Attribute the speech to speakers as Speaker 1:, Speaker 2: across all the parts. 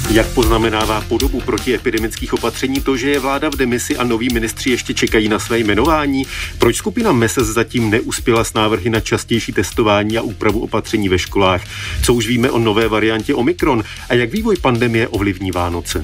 Speaker 1: Jak poznamenává podobu protiepidemických opatření to, že je vláda v demisi a noví ministři ještě čekají na své jmenování? Proč skupina MESES zatím neuspěla s návrhy na častější testování a úpravu opatření ve školách? Co už víme o nové variantě Omikron a jak vývoj pandemie ovlivní Vánoce?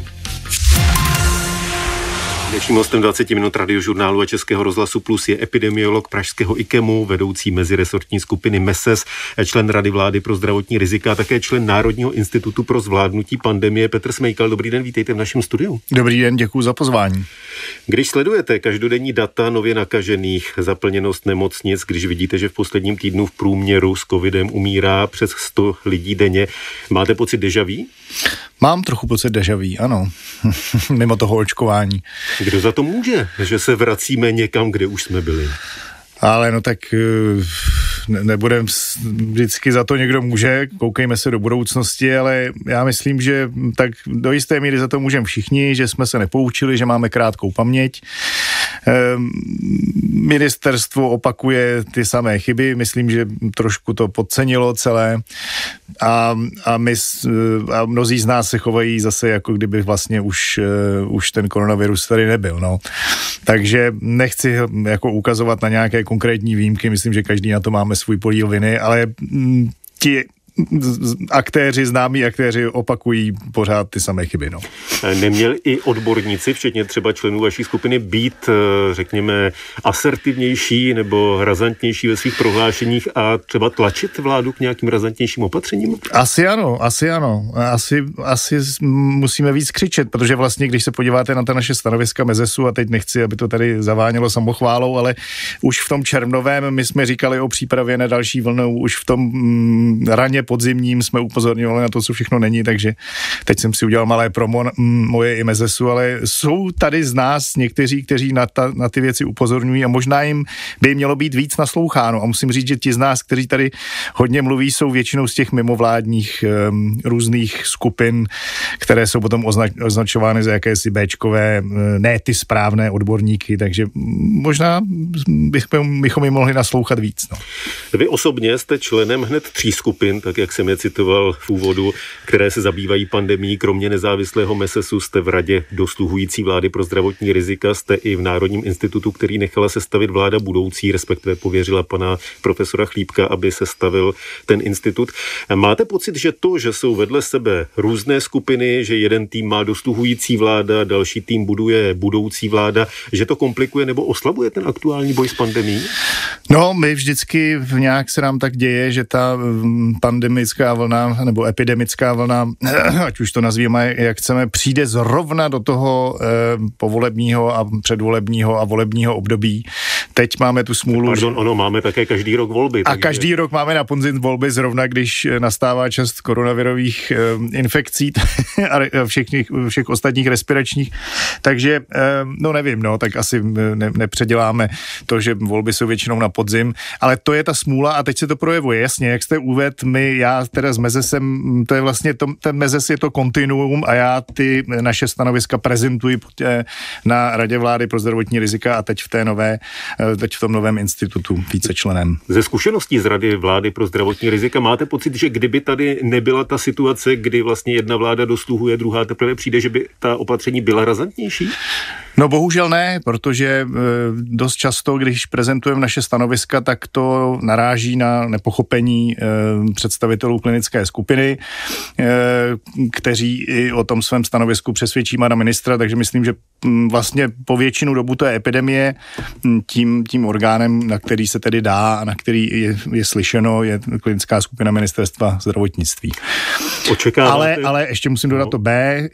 Speaker 1: Dnešním hostem 20 minut Radiožurnálu a Českého rozhlasu Plus je epidemiolog pražského IKEMu, vedoucí meziresortní skupiny MESES, člen Rady vlády pro zdravotní rizika a také člen Národního institutu pro zvládnutí pandemie Petr Smejkal. Dobrý den, vítejte v našem studiu.
Speaker 2: Dobrý den, děkuji za pozvání.
Speaker 1: Když sledujete každodenní data nově nakažených, zaplněnost nemocnic, když vidíte, že v posledním týdnu v průměru s covidem umírá přes 100 lidí denně, máte pocit déjà vu?
Speaker 2: Mám trochu pocit déjà vu, ano. Mimo toho očkování.
Speaker 1: Kdo za to může, že se vracíme někam, kde už jsme byli?
Speaker 2: Ale no tak nebudem, vždycky za to někdo může, koukejme se do budoucnosti, ale já myslím, že tak do jisté míry za to můžeme všichni, že jsme se nepoučili, že máme krátkou paměť. Ministerstvo opakuje ty samé chyby, myslím, že trošku to podcenilo celé a mnozí z nás se chovají zase, jako kdyby vlastně už ten koronavirus tady nebyl, no. Takže nechci jako ukazovat na nějaké konkrétní výjimky, myslím, že každý na to máme svůj podíl viny, ale ti známí aktéři opakují pořád ty samé chyby. No.
Speaker 1: Neměli i odborníci, včetně třeba členů vaší skupiny, být, řekněme, asertivnější nebo razantnější ve svých prohlášeních a třeba tlačit vládu k nějakým razantnějším opatřením?
Speaker 2: Asi ano. Asi musíme víc křičet, protože vlastně, když se podíváte na ta naše stanoviska MESESu, a teď nechci, aby to tady zavánělo samochválou, ale už v tom červnovém my jsme říkali o přípravě na další vlnu, už v tom raně podzimním jsme upozorňovali na to, co všechno není, takže teď jsem si udělal malé promo moje i MESESu, ale jsou tady z nás někteří, kteří na ty věci upozorňují a možná jim by mělo být víc nasloucháno. A musím říct, že ti z nás, kteří tady hodně mluví, jsou většinou z těch mimovládních různých skupin, které jsou potom označovány za jakési béčkové, ne ty správné odborníky, takže možná bychom jim mohli naslouchat víc. No.
Speaker 1: Vy osobně jste členem hned 3 skupin, tak jak jsem je citoval v úvodu, které se zabývají pandemií. Kromě nezávislého MESESu jste v Radě dosluhující vlády pro zdravotní rizika, jste i v Národním institutu, který nechala sestavit vláda budoucí, respektive pověřila pana profesora Chlíbka, aby sestavil ten institut. Máte pocit, že to, že jsou vedle sebe různé skupiny, že jeden tým má dosluhující vláda, další tým buduje budoucí vláda, že to komplikuje nebo oslabuje ten aktuální boj s pandemií?
Speaker 2: No, my vždycky nějak se nám tak děje, že ta pandemická vlna nebo epidemická vlna, ať už to nazvíme, jak chceme, přijde zrovna do toho povolebního a předvolebního a volebního období. Teď máme tu smůlu.
Speaker 1: Ono máme také každý rok volby.
Speaker 2: A každý rok máme na podzim volby, zrovna když nastává čas koronavirových infekcí a všech ostatních respiračních. Takže, no nevím, no, tak asi nepředěláme to, že volby jsou většinou na podzim, ale to je ta smůla a teď se to projevuje. Jasně, jak jste uvedl, já teda s MESESem, to je vlastně, ten MESES je to kontinuum a já ty naše stanoviska prezentuji na Radě vlády pro zdravotní rizika a teď v tom novém institutu vícečlenem.
Speaker 1: Ze zkušeností z Rady vlády pro zdravotní rizika máte pocit, že kdyby tady nebyla ta situace, kdy vlastně jedna vláda dosluhuje, druhá teprve přijde, že by ta opatření byla razantnější?
Speaker 2: No bohužel ne, protože dost často, když prezentujeme naše stanoviska, tak to naráží na nepochopení představitelů klinické skupiny, kteří i o tom svém stanovisku přesvědčí pana ministra, takže myslím, že vlastně po většinu dobu té epidemie tím orgánem, na který se tedy dá a na který je slyšeno, je klinická skupina ministerstva zdravotnictví. Ale ještě musím dodat to B,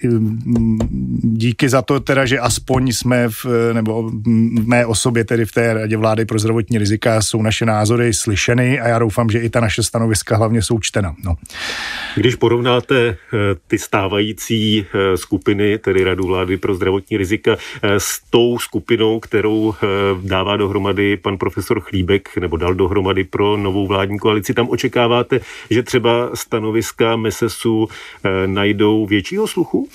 Speaker 2: díky za to teda, že aspoň jsme nebo v mé osobě tedy v té Radě vlády pro zdravotní rizika jsou naše názory slyšeny a já doufám, že i ta naše stanoviska hlavně jsou čtena. No.
Speaker 1: Když porovnáte ty stávající skupiny, tedy Radu vlády pro zdravotní rizika, s tou skupinou, kterou dává dohromady pan profesor Chlíbek, nebo dal dohromady pro novou vládní koalici, tam očekáváte, že třeba stanoviska MESESu najdou většího sluchu?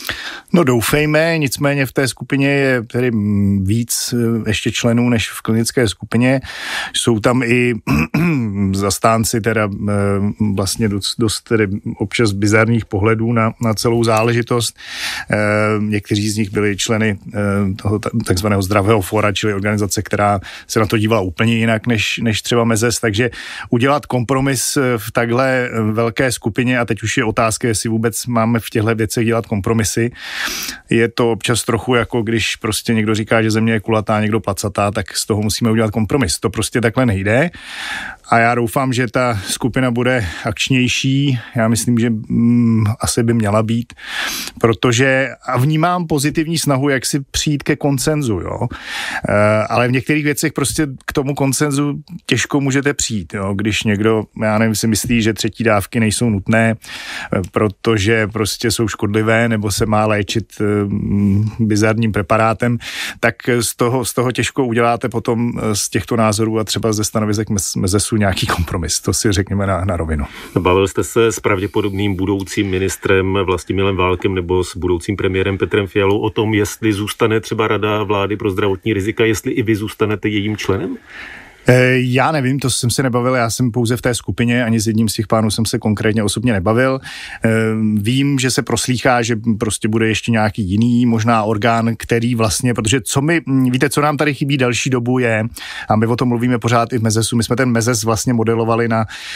Speaker 2: No doufejme, nicméně v té skupině je tedy víc ještě členů než v klinické skupině. Jsou tam i zastánci teda vlastně dost tedy občas bizarních pohledů na celou záležitost. Někteří z nich byli členy toho takzvaného Zdravého fóra, čili organizace, která se na to dívala úplně jinak než třeba Mezes, takže udělat kompromis v takhle velké skupině, a teď už je otázka, jestli vůbec máme v těchto věcech dělat kompromisy. Je to občas trochu jako když prostě někdo říká, že země je kulatá, někdo placatá, tak z toho musíme udělat kompromis. To prostě takhle nejde. A já doufám, že ta skupina bude akčnější. Já myslím, že asi by měla být, protože a vnímám pozitivní snahu, jak si přijít ke konsenzu, jo. Ale v některých věcech prostě k tomu konsenzu těžko můžete přijít, jo. Když někdo, já nevím, si myslí, že třetí dávky nejsou nutné, protože prostě jsou škodlivé, nebo se má léčit bizarním preparátem, tak z toho těžko uděláte potom z těchto názorů a třeba ze stanovisek Mezesu nějaký kompromis, to si řekněme na rovinu.
Speaker 1: Bavil jste se s pravděpodobným budoucím ministrem Vlastimilem Válkem nebo s budoucím premiérem Petrem Fialou o tom, jestli zůstane třeba Rada vlády pro zdravotní rizika, jestli i vy zůstanete jejím členem?
Speaker 2: Já nevím, to jsem se nebavil, já jsem pouze v té skupině, ani s jedním z těch pánů jsem se konkrétně osobně nebavil. Vím, že se proslýchá, že prostě bude ještě nějaký jiný možná orgán, který vlastně, protože víte, co nám tady chybí další dobu je, a my o tom mluvíme pořád i v Mezesu, my jsme ten Mezes vlastně modelovali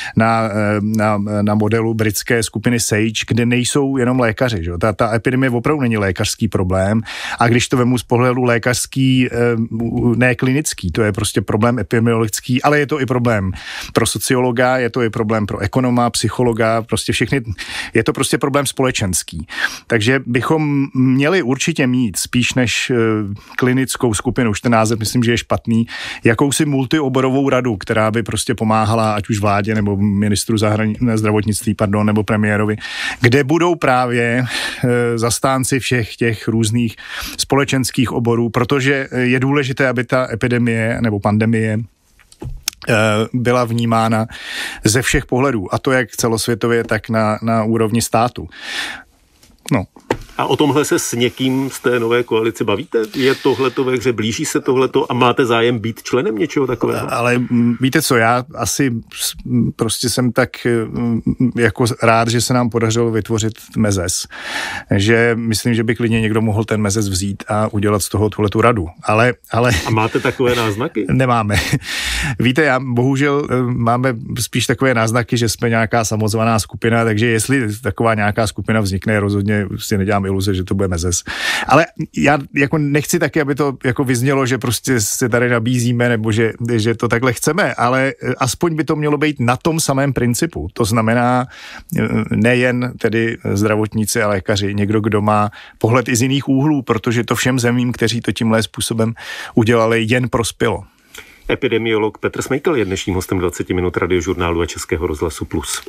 Speaker 2: na modelu britské skupiny SAGE, kde nejsou jenom lékaři, že? Ta epidemie opravdu není lékařský problém, a když to vemu z pohledu lékařský, ne klinický, to je prostě problém epidemiologický, ale je to i problém pro sociologa, je to i problém pro ekonoma, psychologa, prostě všechny, je to prostě problém společenský. Takže bychom měli určitě mít spíš než klinickou skupinu, už ten název myslím, že je špatný, jakousi multioborovou radu, která by prostě pomáhala ať už vládě nebo ministru zdravotnictví, nebo premiérovi, kde budou právě zastánci všech těch různých společenských oborů, protože je důležité, aby ta epidemie nebo pandemie byla vnímána ze všech pohledů, a to jak celosvětově, tak na úrovni státu. No.
Speaker 1: A o tomhle se s někým z té nové koalice bavíte? Je tohleto ve hře, blíží se tohleto a máte zájem být členem něčeho takového?
Speaker 2: Ale víte co, já asi prostě jsem tak jako rád, že se nám podařilo vytvořit Mezes, že myslím, že by klidně někdo mohl ten Mezes vzít a udělat z toho tuhletu radu. Ale... A
Speaker 1: máte takové náznaky?
Speaker 2: Nemáme. Víte, bohužel máme spíš takové náznaky, že jsme nějaká samozvaná skupina, takže jestli taková nějaká skupina vznikne, rozhodně si nedělám iluze, že to bude Mezes. Ale já jako nechci taky, aby to jako vyznělo, že prostě se tady nabízíme, nebo že to takhle chceme, ale aspoň by to mělo být na tom samém principu. To znamená nejen tedy zdravotníci a lékaři, někdo, kdo má pohled i z jiných úhlů, protože to všem zemím, kteří to tímhle způsobem udělali, jen prospělo.
Speaker 1: Epidemiolog Petr Smejkal je dnešním hostem 20 minut Radiožurnálu a Českého rozhlasu Plus.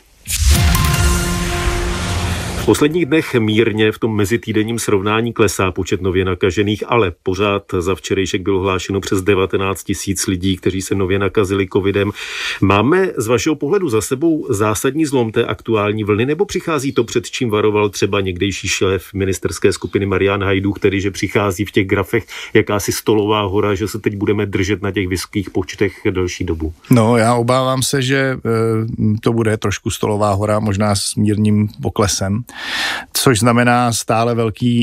Speaker 1: V posledních dnech mírně v tom mezitýdenním srovnání klesá počet nově nakažených, ale pořád za včerejšek bylo hlášeno přes 19 000 lidí, kteří se nově nakazili covidem. Máme z vašeho pohledu za sebou zásadní zlom té aktuální vlny, nebo přichází to, před čím varoval třeba někdejší šéf ministerské skupiny Marian Hajdúch, tedy že přichází v těch grafech jakási stolová hora, že se teď budeme držet na těch vysokých počtech delší dobu?
Speaker 2: No, já obávám se, že to bude trošku stolová hora, možná s mírným poklesem, což znamená stále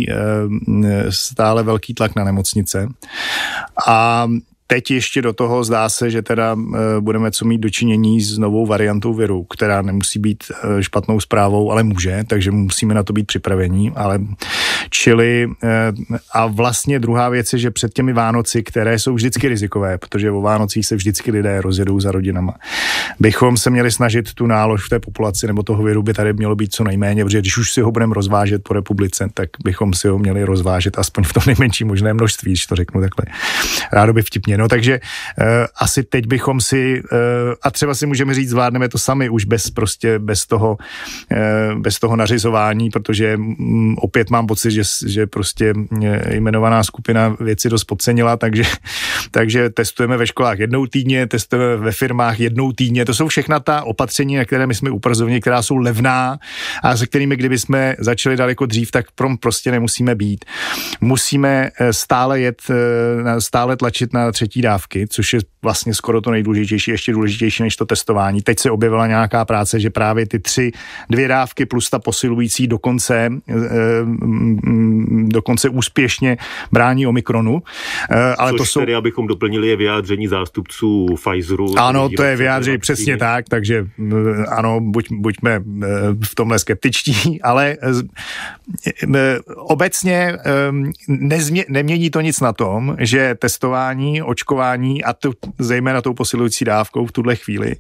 Speaker 2: velký tlak na nemocnice. A teď ještě do toho zdá se, že teda budeme co mít dočinění s novou variantou viru, která nemusí být špatnou zprávou, ale může, takže musíme na to být připravení. A vlastně druhá věc je, že před těmi Vánoci, které jsou vždycky rizikové, protože o Vánocích se vždycky lidé rozjedou za rodinama, bychom se měli snažit tu nálož v té populaci nebo toho viru by tady mělo být co nejméně, protože když už si ho budeme rozvážet po republice, tak bychom si ho měli rozvážet aspoň v tom nejmenším možné množství, když to řeknu takhle rádoby vtipně. No takže asi teď bychom si, a třeba si můžeme říct, zvládneme to sami už bez toho nařizování, protože opět mám pocit, že prostě jmenovaná skupina věci dost podcenila, takže testujeme ve školách jednou týdně, testujeme ve firmách jednou týdně. To jsou všechna ta opatření, na které my jsme upozornili, která jsou levná a se kterými, kdyby jsme začali daleko dřív, tak prostě nemusíme být. Musíme stále tlačit na třetí dávky, což je vlastně skoro to nejdůležitější, ještě důležitější než to testování. Teď se objevila nějaká práce, že právě ty 2 dávky plus ta posilující dokonce úspěšně brání Omikronu.
Speaker 1: Ale to jsou... tedy, abychom doplnili, je vyjádření zástupců Pfizeru.
Speaker 2: Ano, to je vyjádření přesně tak, takže ano, buďme v tomhle skeptičtí, ale obecně nemění to nic na tom, že testování, očkování a zejména tou posilující dávkou v tuhle chvíli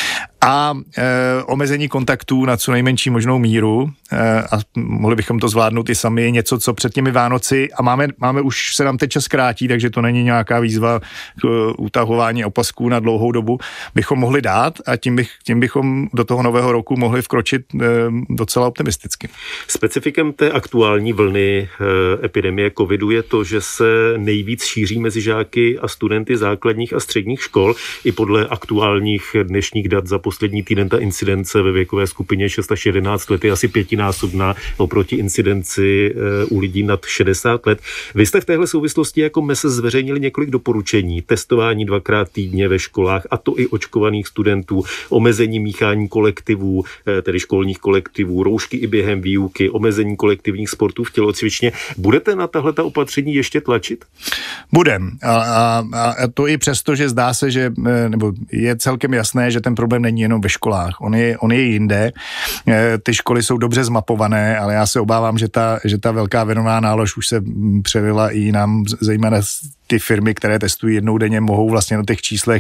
Speaker 2: a omezení kontaktů na co nejmenší možnou míru a mohli bychom to zvládnout i sami, je něco, co před těmi Vánoci a máme už se nám teď čas krátí, takže to není nějaká výzva k utahování opasků na dlouhou dobu, bychom mohli dát a tím bychom do toho nového roku mohli vkročit docela optimisticky.
Speaker 1: Specifikem té aktuální vlny epidemie covidu je to, že se nejvíc šíří mezi žáky a studenty základních a středních škol. I podle aktuálních dnešních dat za poslední týden ta incidence ve věkové skupině 6 až 11 let je asi 5násobná oproti incidenci u lidí nad 60 let. Vy jste v téhle souvislosti jako MESES zveřejnili několik doporučení. Testování 2krát týdně ve školách, a to i očkovaných studentů, omezení míchání kolektivů, tedy školních kolektivů, roušky i během výuky, omezení kolektivních sportů v tělocvičně. Budete na tahleta opatření ještě tlačit?
Speaker 2: Budem. A to i přesto, že zdá se, že nebo je celkem jasné, že ten problém není jenom ve školách. On je jinde. Ty školy jsou dobře zmapované, ale já se obávám, že ta velká vinová nálož už se přelila i nám, zejména ty firmy, které testují jednou denně, mohou vlastně na těch číslech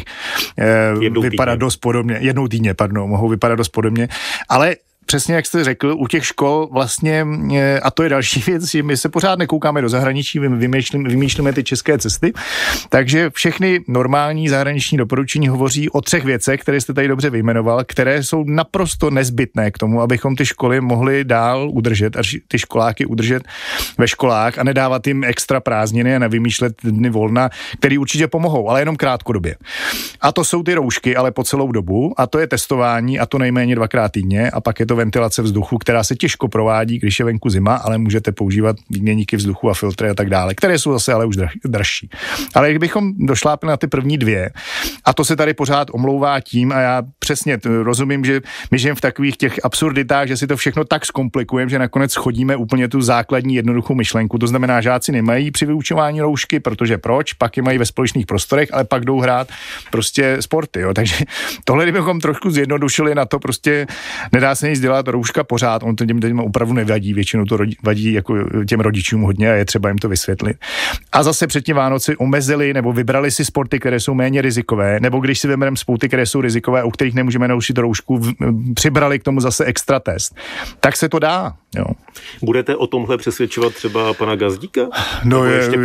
Speaker 2: vypadat dost podobně. Jednou týdně, mohou vypadat dost podobně. Ale přesně jak jste řekl, u těch škol vlastně, a to je další věc, že my se pořád nekoukáme do zahraničí, vymýšlíme ty české cesty, takže všechny normální zahraniční doporučení hovoří o 3 věcech, které jste tady dobře vyjmenoval, které jsou naprosto nezbytné k tomu, abychom ty školy mohli dál udržet a ty školáky udržet ve školách a nedávat jim extra prázdniny a nevymýšlet dny volna, které určitě pomohou, ale jenom krátkodobě. A to jsou ty roušky, ale po celou dobu, a to je testování, a to nejméně 2krát týdně, a pak je to ventilace vzduchu, která se těžko provádí, když je venku zima, ale můžete používat výměníky vzduchu a filtry a tak dále, které jsou zase ale už dražší. Ale kdybychom došlápli na ty první 2, a to se tady pořád omlouvá tím, a já přesně rozumím, že my žijeme v takových těch absurditách, že si to všechno tak zkomplikujeme, že nakonec chodíme úplně tu základní jednoduchou myšlenku. To znamená, žáci nemají při vyučování roušky, protože proč? Pak je mají ve společných prostorech, ale pak jdou hrát prostě sporty, jo. Takže tohle kdybychom trošku zjednodušili, na to prostě nedá se nic dělat, rouška pořád, on to těm opravdu nevadí, většinou to vadí jako těm rodičům hodně a je třeba jim to vysvětlit. A zase před tím Vánoci omezili nebo vybrali si sporty, které jsou méně rizikové, nebo když si vybereme sporty, které jsou rizikové, u kterých nemůžeme naučit roušku, přibrali k tomu zase extra test. Tak se to dá. Jo.
Speaker 1: Budete o tomhle přesvědčovat třeba pana Gazdíka?
Speaker 2: No,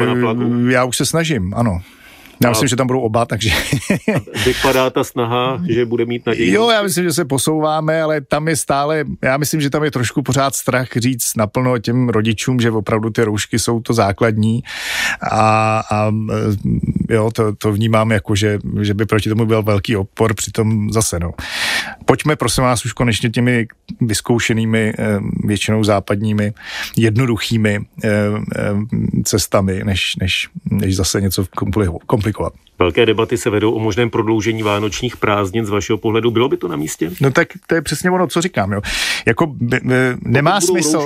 Speaker 2: já už se snažím, ano. Já myslím, že tam budou oba, takže...
Speaker 1: Vypadá ta snaha, že bude mít naději?
Speaker 2: Jo, já myslím, že se posouváme, ale tam je stále, já myslím, že tam je trošku pořád strach říct naplno těm rodičům, že opravdu ty roušky jsou to základní a jo, to vnímám jako, že by proti tomu byl velký odpor, přitom zase, no. Pojďme, prosím vás, už konečně těmi vyzkoušenými, většinou západními, jednoduchými cestami, než zase něco komplikovat.
Speaker 1: Velké debaty se vedou o možném prodloužení vánočních prázdnin. Z vašeho pohledu bylo by to na místě?
Speaker 2: No tak to je přesně ono, co říkám. Jo. Jako nemá smysl,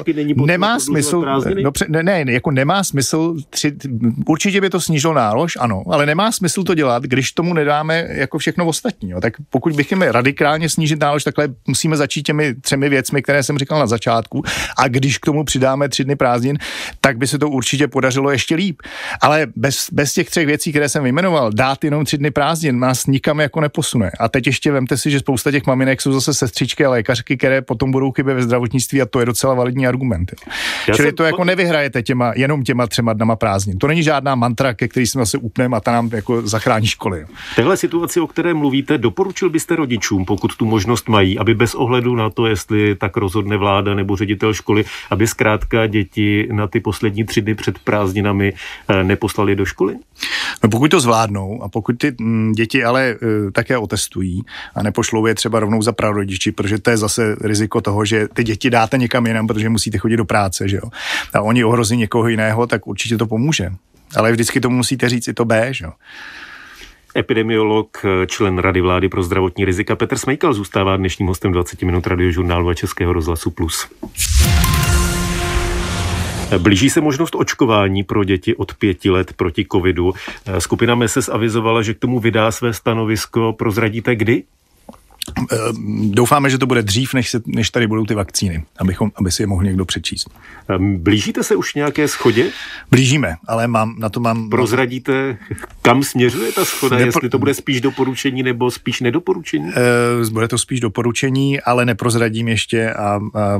Speaker 2: nemá smysl, určitě by to snížilo nálož, ano, ale nemá smysl to dělat, když tomu nedáme jako všechno ostatní. Jo. Tak pokud bychom radikálně snížit nálož, takhle musíme začít těmi 3 věcmi, které jsem říkal na začátku, a když k tomu přidáme 3 dny prázdnin, tak by se to určitě podařilo ještě líp. Ale bez těch 3 věcí, které jsem vyjmenoval, dát jenom 3 dny prázdnin nás nikam jako neposune. A teď ještě vemte si, že spousta těch maminek jsou zase sestřičky a lékařky, které potom budou chybět ve zdravotnictví a to je docela validní argument. Čili to jako nevyhrajete jenom těma 3 dnama prázdnin. To není žádná mantra, ke který jsme zase upneme a ta nám jako zachrání školy.
Speaker 1: Téhle situaci, o které mluvíte, doporučil byste rodičům, pokud tu možnost mají, aby bez ohledu na to, jestli tak rozhodne vláda nebo ředitel školy, aby zkrátka děti na ty poslední 3 dny před prázdninami neposlali do školy?
Speaker 2: No pokud to zvládnou a pokud ty děti ale také otestují a nepošlou je třeba rovnou za prarodiči, protože to je zase riziko toho, že ty děti dáte někam jinam, protože musíte chodit do práce, že jo. A oni ohrozí někoho jiného, tak určitě to pomůže. Ale vždycky tomu musíte říct i to B, že jo.
Speaker 1: Epidemiolog, člen Rady vlády pro zdravotní rizika Petr Smejkal zůstává dnešním hostem 20 minut Radiožurnálu a Českého rozhlasu Plus. Blíží se možnost očkování pro děti od 5 let proti covidu. Skupina MESES avizovala, že k tomu vydá své stanovisko. Prozradíte kdy?
Speaker 2: Doufáme, že to bude dřív, než tady budou ty vakcíny, aby si je mohl někdo přečíst.
Speaker 1: Blížíte se už nějaké shodě?
Speaker 2: Blížíme, ale mám.
Speaker 1: Prozradíte, kam směřuje ta shoda, jestli to bude spíš doporučení nebo spíš nedoporučení?
Speaker 2: Bude to spíš doporučení, ale neprozradím ještě a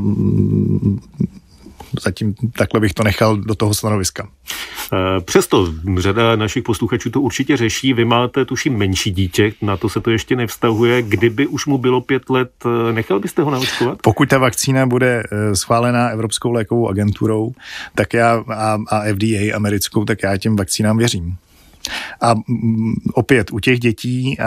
Speaker 2: zatím takhle bych to nechal do toho stanoviska.
Speaker 1: Přesto řada našich posluchačů to určitě řeší. Vy máte, tuším, menší dítě, na to se to ještě nevztahuje. Kdyby už mu bylo 5 let, nechal byste ho naočkovat?
Speaker 2: Pokud ta vakcína bude schválená Evropskou lékovou agenturou, tak já a FDA americkou, tak já těm vakcínám věřím. A opět u těch dětí,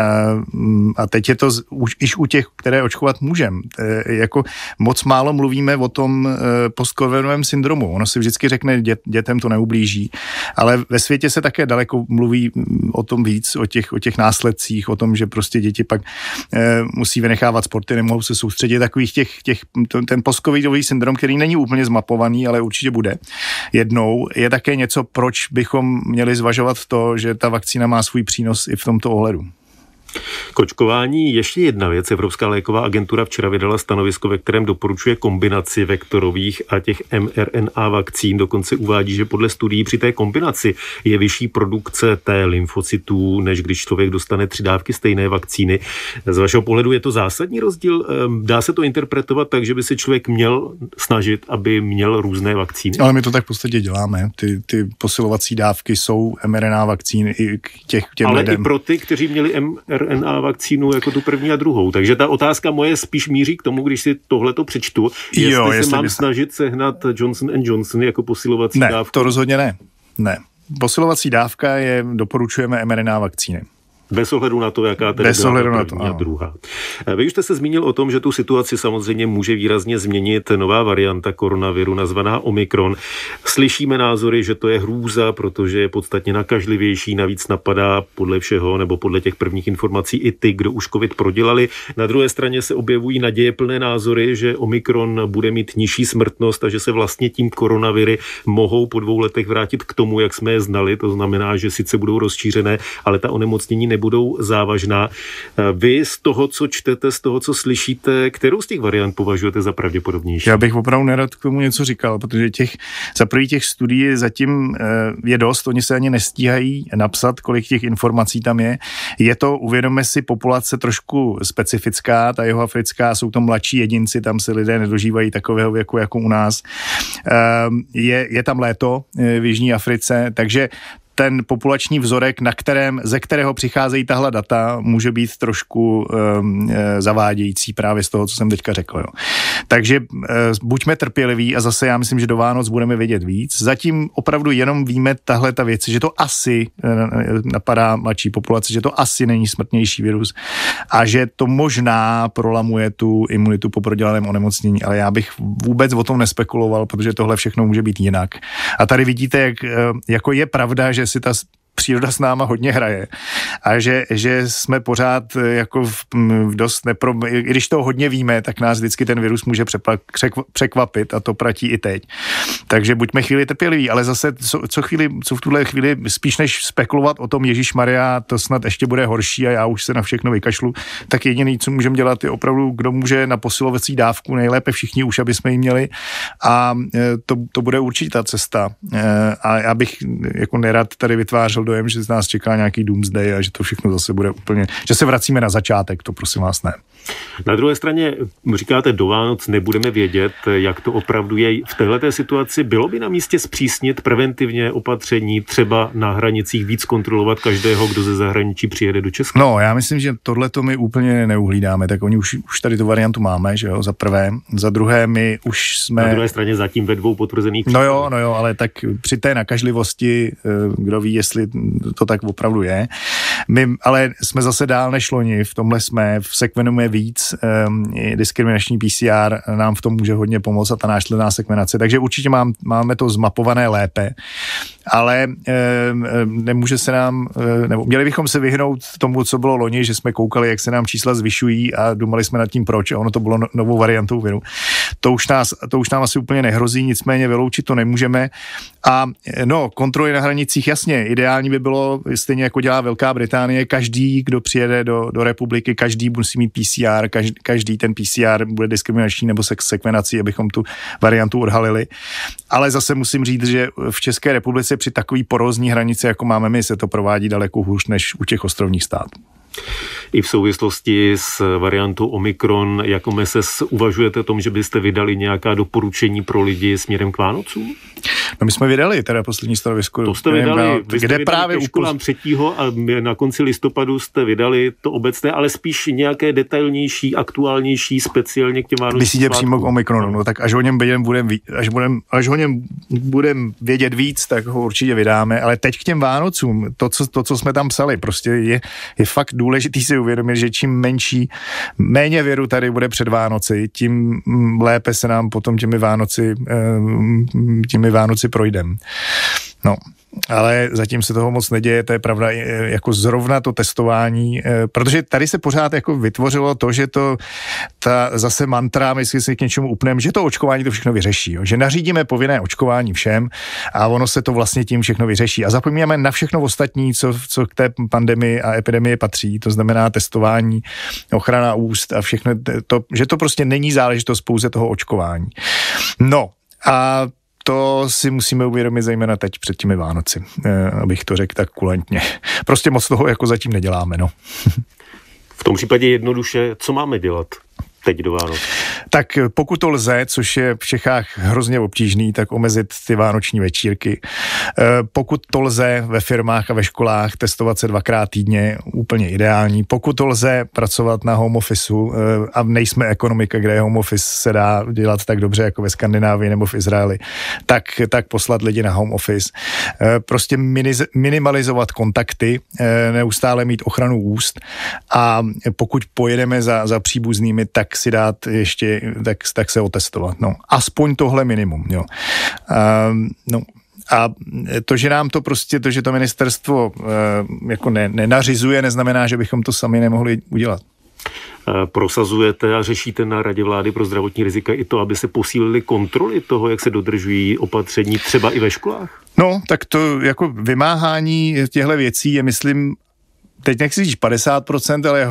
Speaker 2: a teď je to už u těch, které očkovat můžeme. Jako moc málo mluvíme o tom postcovidovém syndromu. Ono si vždycky řekne, dětem to neublíží, ale ve světě se také daleko mluví o tom víc, o těch následcích, o tom, že prostě děti pak musí vynechávat sporty, nemohou se soustředit. Takových ten postcovidový syndrom, který není úplně zmapovaný, ale určitě bude jednou, je také něco, proč bychom měli zvažovat to, že ta vakcína má svůj přínos i v tomto ohledu.
Speaker 1: K očkování ještě jedna věc. Evropská léková agentura včera vydala stanovisko, ve kterém doporučuje kombinaci vektorových a těch mRNA vakcín. Dokonce uvádí, že podle studií při té kombinaci je vyšší produkce T lymfocytů, než když člověk dostane 3 dávky stejné vakcíny. Z vašeho pohledu je to zásadní rozdíl? Dá se to interpretovat tak, že by se člověk měl snažit, aby měl různé vakcíny?
Speaker 2: Ale my to tak v podstatě děláme. Ty posilovací dávky jsou mRNA vakcíny i k těm
Speaker 1: ale
Speaker 2: lidem.
Speaker 1: I pro ty, kteří měli mRNA vakcínu jako tu první a druhou. Takže ta otázka moje spíš míří k tomu, když si tohleto přečtu, jestli se mám snažit sehnat Johnson & Johnson jako posilovací dávku.
Speaker 2: Ne, to rozhodně ne. Posilovací dávka doporučujeme mRNA vakcíny.
Speaker 1: Bez ohledu na to, jaká tedy byla první a druhá. Vy už jste se zmínil o tom, že tu situaci samozřejmě může výrazně změnit nová varianta koronaviru nazvaná Omikron. Slyšíme názory, že to je hrůza, protože je podstatně nakažlivější, navíc napadá podle všeho nebo podle těch prvních informací i ty, kdo už covid prodělali. Na druhé straně se objevují nadějeplné názory, že Omikron bude mít nižší smrtnost a že se vlastně tím koronaviry mohou po 2 letech vrátit k tomu, jak jsme je znali. To znamená, že sice budou rozšířené, ale ta onemocnění nebudou závažná. Vy z toho, co čtete, z toho, co slyšíte, kterou z těch variant považujete za pravděpodobnější?
Speaker 2: Já bych opravdu nerad k tomu něco říkal, protože za první těch studií zatím je dost, oni se ani nestíhají napsat, kolik těch informací tam je. Je to, uvědomme si, populace trošku specifická, ta jihoafrická, jsou to mladší jedinci, tam se lidé nedožívají takového věku jako u nás. Je tam léto v Jižní Africe, takže ten populační vzorek, ze kterého přicházejí tahle data, může být trošku zavádějící právě z toho, co jsem teďka řekl. Jo. Takže buďme trpěliví a zase já myslím, že do Vánoc budeme vědět víc. Zatím opravdu jenom víme tahle ta věc, že to asi napadá mladší populace, že to asi není smrtnější virus a že to možná prolamuje tu imunitu po prodělaném onemocnění, ale já bych vůbec o tom nespekuloval, protože tohle všechno může být jinak. A tady vidíte, jako je pravda, že si ta příroda s náma hodně hraje a že jsme pořád jako v dost i když to hodně víme, tak nás vždycky ten virus může překvapit a to platí i teď. Takže buďme chvíli trpěliví, ale zase co v tuhle chvíli spíš než spekulovat o tom Ježišmarja, to snad ještě bude horší a já už se na všechno vykašlu, tak jediný, co můžeme dělat, je opravdu, kdo může na posilovací dávku, nejlépe všichni už, aby jsme ji měli a to bude určitě ta cesta. A já bych jako nerad tady vytvářel dojem, že z nás čeká nějaký doomsday a že to všechno zase bude úplně, že se vracíme na začátek, to prosím vás ne.
Speaker 1: Na druhé straně říkáte, do Vánoc nebudeme vědět, jak to opravdu je. V téhleté situaci bylo by na místě zpřísnit preventivně opatření, třeba na hranicích víc kontrolovat každého, kdo ze zahraničí přijede do Česka?
Speaker 2: No, já myslím, že tohle to my úplně neuhlídáme, tak oni už tady tu variantu máme, že jo, za prvé. Za druhé, my už jsme...
Speaker 1: Na druhé straně zatím ve 2 potvrzených
Speaker 2: případech. No jo, ale tak při té nakažlivosti, kdo ví, jestli to tak opravdu je. My ale jsme zase dál než loni, v tomhle jsme, sekvenujeme víc, diskriminační PCR nám v tom může hodně pomoct a ta následná sekvenace, takže určitě máme to zmapované lépe, ale nemůže se nám, nebo měli bychom se vyhnout tomu, co bylo loni, že jsme koukali, jak se nám čísla zvyšují a dumali jsme nad tím proč a ono to bylo novou variantou viru. To už nám asi úplně nehrozí, nicméně vyloučit to nemůžeme a kontroly na hranicích, jasně, ideální by bylo, stejně jako dělá Velká Británie, každý, kdo přijede do republiky, každý musí mít PCR, každý ten PCR bude diskriminační nebo sekvenací, abychom tu variantu odhalili. Ale zase musím říct, že v České republice při takový porózní hranici, jako máme my, se to provádí daleko hůř než u těch ostrovních států.
Speaker 1: I v souvislosti s variantou Omikron, jako MESES, uvažujete o tom, že byste vydali nějaká doporučení pro lidi směrem k Vánocům?
Speaker 2: No my jsme vydali teda poslední stanovisko.
Speaker 1: To jste vydali, kde právě školám 3. a na konci listopadu jste vydali to obecné, ale spíš nějaké detailnější, aktuálnější, speciálně k těm Vánocům.
Speaker 2: Myslíte přímo k Omikronu, no tak až o něm budem vědět víc, tak ho určitě vydáme, ale teď k těm Vánocům, to, co jsme tam psali, prostě je fakt důležitý si uvědomit, že čím méně viru tady bude před Vánoci, tím lépe se nám potom těmi Vánoci projdem. No, ale zatím se toho moc neděje, to je pravda, jako zrovna to testování, protože tady se pořád jako vytvořilo to, že ta zase mantra, jestli se k něčemu upneme, že to očkování to všechno vyřeší, jo? Že nařídíme povinné očkování všem a ono se to vlastně tím všechno vyřeší. A zapomínáme na všechno ostatní, co k té pandemii a epidemii patří, to znamená testování, ochrana úst a všechno to, že to prostě není záležitost pouze toho očkování. No a to si musíme uvědomit zejména teď před těmi Vánoci, abych to řekl tak kulantně. Prostě moc toho jako zatím neděláme, no.
Speaker 1: V tom případě jednoduše, co máme dělat teď do Vánoc?
Speaker 2: Tak pokud to lze, což je v Čechách hrozně obtížný, tak omezit ty vánoční večírky. Pokud to lze ve firmách a ve školách, testovat se 2krát týdně, úplně ideální. Pokud to lze pracovat na home officeu a nejsme ekonomika, kde home office se dá dělat tak dobře jako ve Skandinávii nebo v Izraeli, tak poslat lidi na home office. Prostě minimalizovat kontakty, neustále mít ochranu úst a pokud pojedeme za příbuznými, tak si dát ještě, tak se otestovat. No. Aspoň tohle minimum. Jo. A to, že nám to prostě, že to ministerstvo jako nenařizuje, neznamená, že bychom to sami nemohli udělat.
Speaker 1: Prosazujete a řešíte na Radě vlády pro zdravotní rizika i to, aby se posílily kontroly toho, jak se dodržují opatření třeba i ve školách? No,
Speaker 2: tak to jako vymáhání těchto věcí je, myslím, teď nechci říct 50%, ale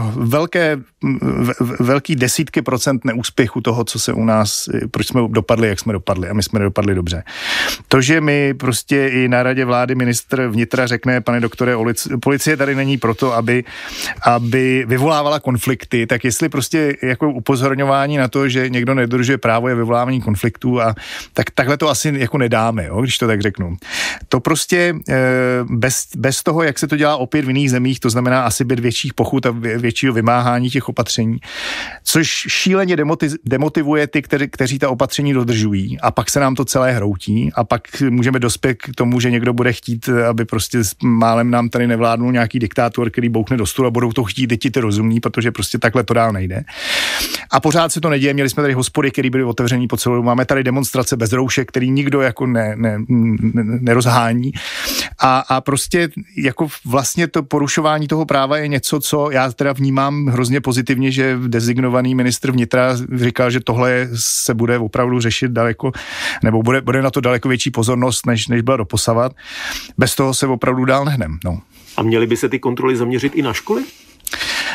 Speaker 2: velký desítky procent neúspěchu toho, co se u nás, proč jsme dopadli, jak jsme dopadli a my jsme nedopadli dobře. To, že mi prostě i na Radě vlády ministr vnitra řekne, pane doktore, policie tady není proto, aby vyvolávala konflikty, tak jestli prostě jako upozorňování na to, že někdo nedodržuje právo, je vyvolávání konfliktů a tak takhle to asi jako nedáme, jo, když to tak řeknu. To prostě bez toho, jak se to dělá opět v jiných zemích, to znamená asi být větších pochut a většího vymáhání těch opatření, což šíleně demotivuje ty, kteří ta opatření dodržují a pak se nám to celé hroutí a pak můžeme dospět k tomu, že někdo bude chtít, aby prostě málem nám tady nevládnul nějaký diktátor, který bouchne do stolu a budou to chtít děti ty rozumní, protože prostě takhle to dál nejde. A pořád se to neděje, měli jsme tady hospody, které byly otevřený po celou dobu, máme tady demonstrace bez roušek, který nikdo jako nerozhání a prostě jako vlastně to porušování toho práva je něco, co já teda vnímám hrozně pozitivně, že designovaný ministr vnitra říkal, že tohle se bude opravdu řešit daleko, nebo bude na to daleko větší pozornost, než byla doposavat. Bez toho se opravdu dál nehnem. No.
Speaker 1: A měly by se ty kontroly zaměřit i na školy?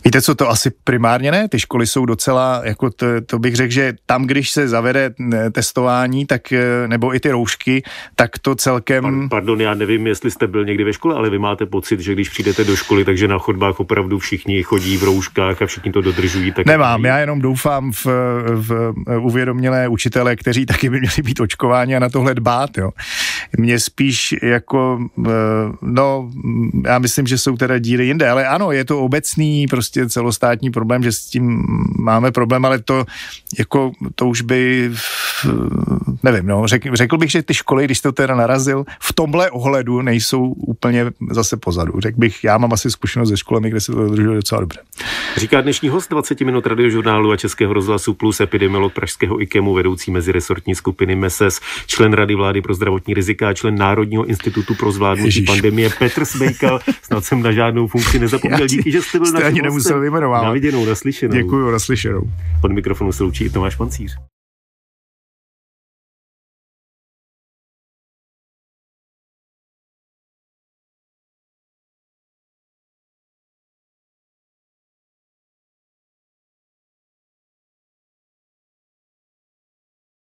Speaker 2: Víte co, to asi primárně ne, ty školy jsou docela, jako to bych řekl, že tam, když se zavede testování, tak, nebo i ty roušky, tak to celkem...
Speaker 1: Pardon, já nevím, jestli jste byl někdy ve škole, ale vy máte pocit, že když přijdete do školy, takže na chodbách opravdu všichni chodí v rouškách a všichni to dodržují. Tak
Speaker 2: Nemám, já jenom doufám v uvědomělé učitele, kteří taky by měli být očkováni a na tohle dbát, jo. Mně spíš jako, no, já myslím, že jsou teda díry jinde, ale ano, je to obecný, prostě celostátní problém, že s tím máme problém, ale to jako, to už by, nevím, no, řekl bych, že ty školy, když to teda narazil, v tomhle ohledu nejsou úplně zase pozadu. Řekl bych, já mám asi zkušenost se školami, kde se to dodržuje docela dobře.
Speaker 1: Říká dnešní host 20 minut Radiožurnálu a Českého rozhlasu Plus, epidemiolog pražského IKEMu, vedoucí meziresortní skupiny MESES, člen Rady vlády pro zdravotní rizika a člen Národního institutu pro zvládnutí pandemie Petr Smejkal. Snad jsem na žádnou funkci nezapomněl. Díky, že jste byl
Speaker 2: ani nemusel vyjmenovávat.
Speaker 1: Na viděnou, naslyšenou.
Speaker 2: Děkuju, naslyšenou.
Speaker 1: Od mikrofonu se loučí i Tomáš Pancíř.